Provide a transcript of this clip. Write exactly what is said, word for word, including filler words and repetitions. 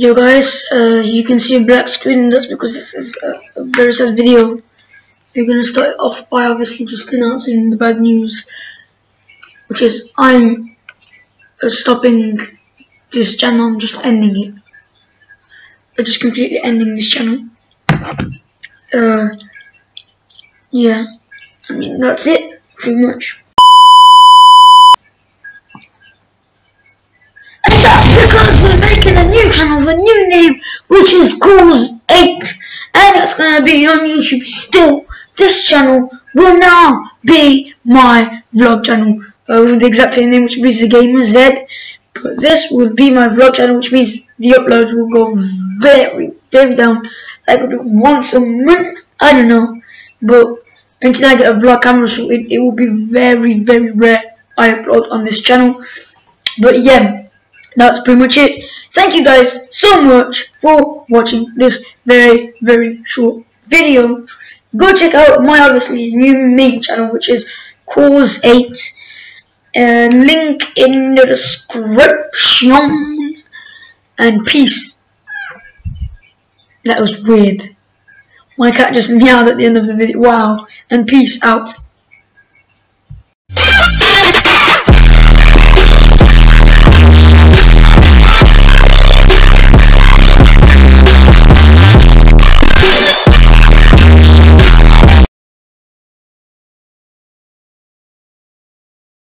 Yo guys, uh, you can see a black screen, and that's because this is a, a very sad video. We're gonna start off by obviously just announcing the bad news, which is I'm uh, stopping this channel. I'm just ending it. I'm just completely ending this channel. Uh, yeah, I mean that's it, pretty much. And that's because we're making a new channel with a new name, which is Cause eight, and it's gonna be on YouTube still. This channel will now be my vlog channel uh, with the exact same name, which means The Gamer Z. But this will be my vlog channel, which means the uploads will go very, very down, like once a month. I don't know, but until I get a vlog camera shoot, it, it will be very, very rare I upload on this channel. But yeah, that's pretty much it. Thank you guys so much for watching this very, very short video. Go check out my obviously new main channel, which is Cause eight. And link in the description. And peace. That was weird. My cat just meowed at the end of the video. Wow. And peace out.